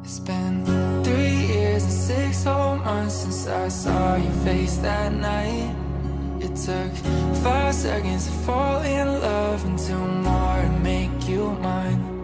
It's been 3 years and 6 whole months since I saw your face that night. It took 5 seconds to fall in love and 2 more to make you mine.